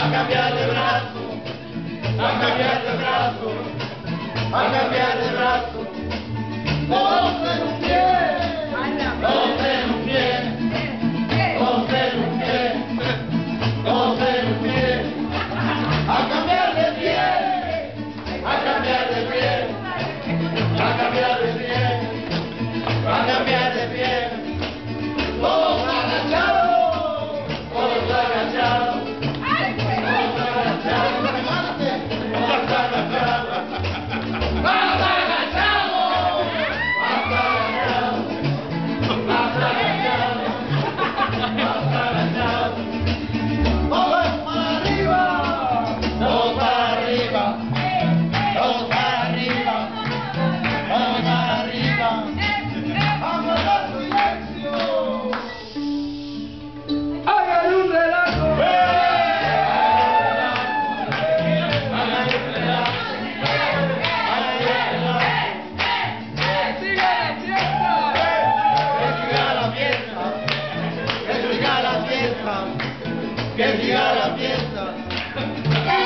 a cambiar de brazo, a cambiar de brazo, a cambiar de brazo. Dos en un pie, dos en un pie, dos en un pie, dos en un pie. A cambiar de pie, a cambiar de pie, a cambiar de pie, a cambiar de pie. Todos agachados, todos agachados, todos agachados, más agachados, más agachados, más agachados, más agachados. Todos para arriba, todos para arriba, todos para arriba, todos para arriba. ¡Vamos a silencio! ¡Hagan un relajo! ¡Que siga la fiesta! ¡Que siga la fiesta!